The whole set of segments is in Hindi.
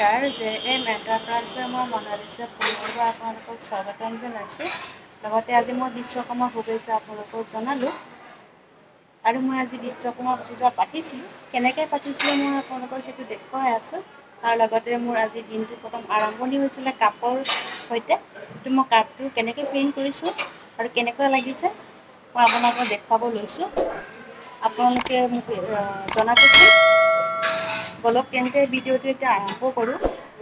নমস্কাৰ JM এণ্টাৰপ্ৰাইজৰ মই মনালিছা পুনৰবাৰ আপোনালোকক স্বাগতম জনাইছোঁ। লগতে আজি মই বিশ্বকৰ্মা শুভেচ্ছা আপোনালোকক জনালোঁ। আৰু মই আজি বিশ্বকৰ্মা পূজা পাতিছিলোঁ, কেনেকৈ পাতিছিলোঁ মই আপোনালোকক সেইটো দেখুৱাই আছোঁ। আৰু লগতে মোৰ আজি দিনটো প্ৰথম আৰম্ভণি হৈছিলে কাপৰ সৈতে। সেইটো মই কাপটো কেনেকৈ প্ৰিণ্ট কৰিছোঁ আৰু কেনেকুৱা লাগিছে মই আপোনালোকক দেখুৱাব লৈছোঁ। আপোনালোকে মোক জনাবচোন। বলক তেন্তে ভিডিঅ'টো এতিয়া আৰম্ভ কৰোঁ।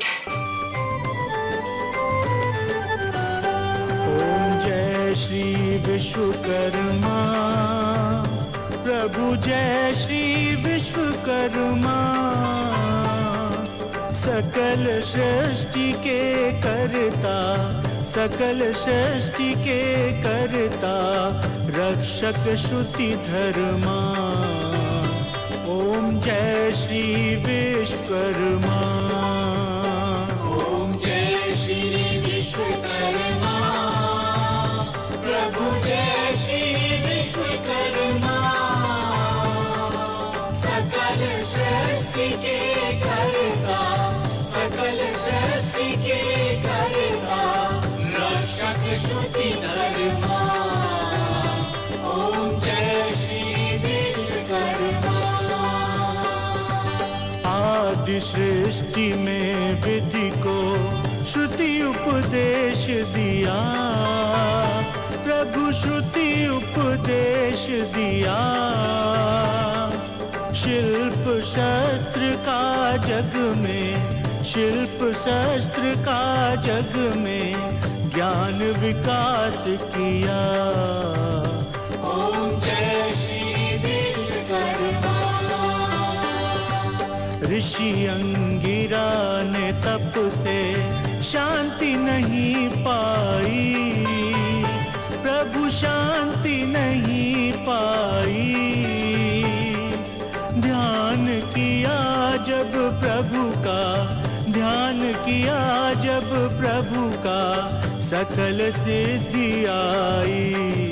ओम जय श्री विश्वकर्मा प्रभु जय श्री विश्वकर्मा सकल सृष्टि के करता सकल सृष्टि के करता रक्षक श्रुति धर्मा ओम जय श्री विश्वकर्मा ओम जय श्री विश्वकर्मा प्रभु जय श्री विश्वकर्मा सकल सृष्टि के करता सकल सृष्टि के करता रक्षक श्रुति धर्मा ओम जय श्री विश्वकर्मा आदि सृष्टि में विधि को श्रुति उपदेश दिया प्रभु श्रुति उपदेश दिया शिल्प शास्त्र का जग में शिल्प शास्त्र का जग में ज्ञान विकास किया ओम जय श्री विश्वकर्मा ऋषि अंगिरा ने तप से शांति नहीं पाई प्रभु शांति नहीं पाई ध्यान किया जब प्रभु का ध्यान किया जब प्रभु का सकल सिद्धि आई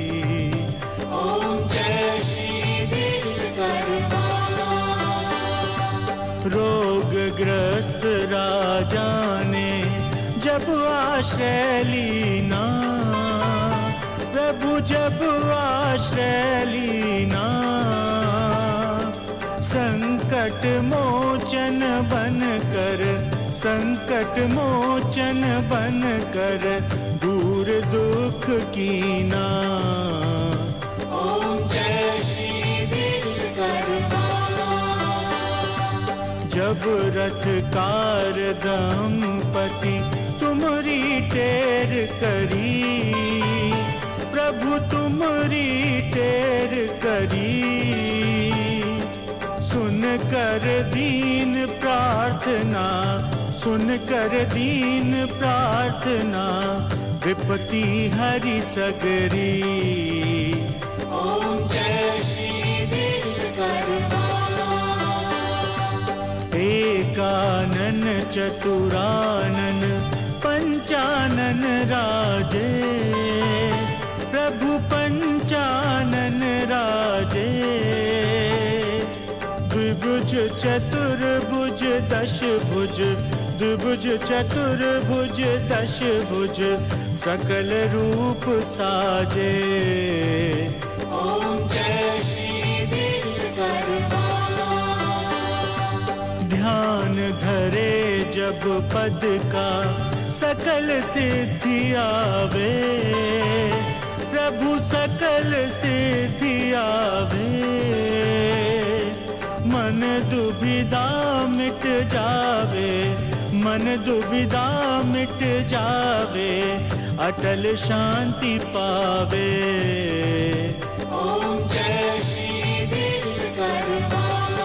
ओम जय श्री विश्वकर्मा रोगग्रस्त राजा ने जब आश्रय लीना प्रभु जब आश्रय लीना संकट मोचन बनकर संकट मोचन बनकर दूर दुख कीना ओम जय श्री विश्वकर्मा जब रथ कार दंपति तुम्हारी टेर करी प्रभु तुम्हारी टेर करी सुन कर दीन प्रार्थना सुन कर दीन प्रार्थना विपत्ति हरि सगरी ओम जय श्री विश्वकर्मा एकानन चतुरानन पंचानन राजे प्रभु पंचानन राजे द्विभुज चतुर्भुज दशभुज द्विभुज चतुर्भुज दशभुज सकल रूप साजे ओम जय श्री विश्वकर्मा ध्यान धरे जब पद का सकल सिद्धि आवे प्रभु सकल सिद्धि आवे मन दुविधा मिट जावे मन दुविधा मिट जावे अटल शांति पावे ओम जय श्री विश्वकर्मा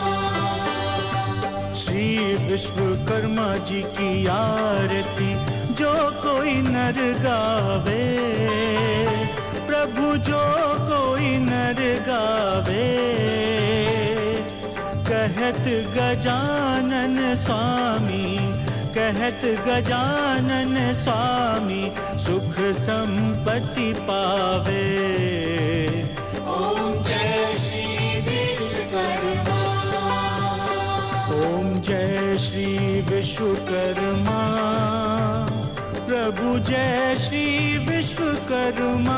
श्री विश्वकर्मा जी की आरती जो कोई नर गावे प्रभु जो कोई नर गावे कहत गजानन स्वामी कहत गजानन स्वामी सुख संपत्ति पावे ओम जय श्री विश्वकर्मा ओम जय जय श्री विश्वकर्मा, प्रभु जय श्री विश्वकर्मा।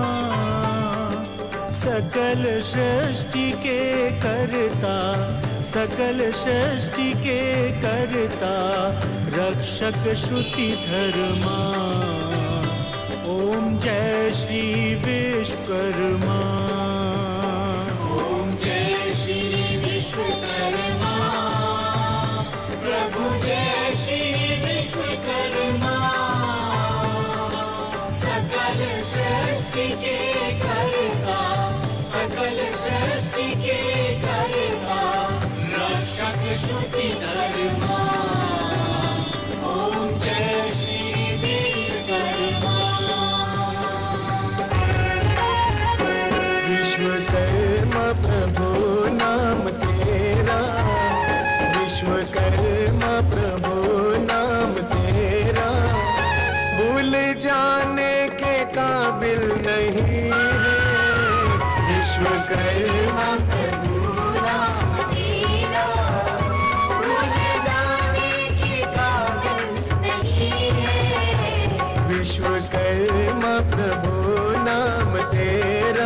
सकल सृष्टि के कर्ता, सकल सृष्टि के कर्ता, रक्षक श्रुति धर्मा। ओम जय श्री विश्वकर्मा। ओम जय श्री विश्वकर्मा, प्रभु जय श्री विश्वकर्मा। सकल सृष्टि के कर्ता, सकल सृष्टि के कर्ता, रक्षक श्रुति धर्मा। ओम जय श्री विश्वकर्मा। विश्वकर्मा प्रभु नाम तेरा, विश्वकर्मा प्रभु नाम तेरा, भूल जाने के काबिल नहीं है। विश्वकर्मा प्रभु नाम तेरा, भूल जाने के काबिल नहीं है। विश्वकर्मा प्रभु नाम तेरा।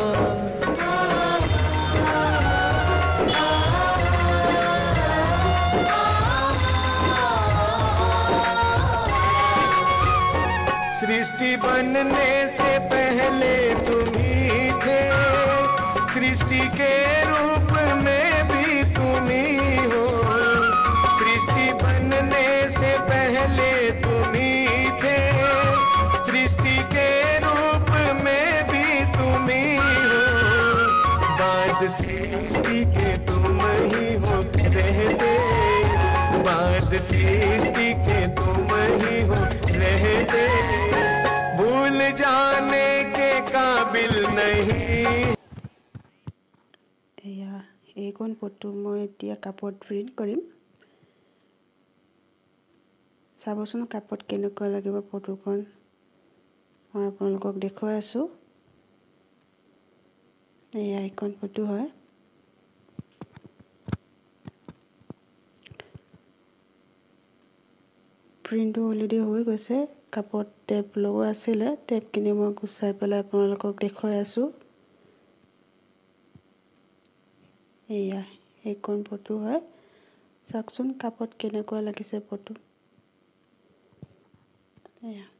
सृष्टि बनने से पहले तुम ही थे, सृष्टि के रूप में भी तुम ही हो। सृष्टि बनने से पहले तुम ही थे, सृष्टि के रूप में भी तुम ही हो। बाद सृष्टि के तुम ही हो रहते, बाद सृष्टि के तुम ही हो रहते, भूल जाने के काबिल नहीं। এয়া এইখন ফটো মই এতিয়া কাপত প্ৰিন্ট কৰিম। চাবচোন কাপত কেনেকুৱা লাগিব ফটোখন, মই আপোনালোকক দেখুৱাই আছোঁ। এয়া এইখন ফটো হয়। প্ৰিন্টটো অলৰেডি হৈ গৈছে। কাপত টেপ লগোৱা আছিলে, টেপখিনি মই গুচাই পেলাই আপোনালোকক দেখুৱাই আছোঁ। এয়া এইখন ফটো হয়। চাওকচোন কাপত কেনেকুৱা লাগিছে ফটো। এয়া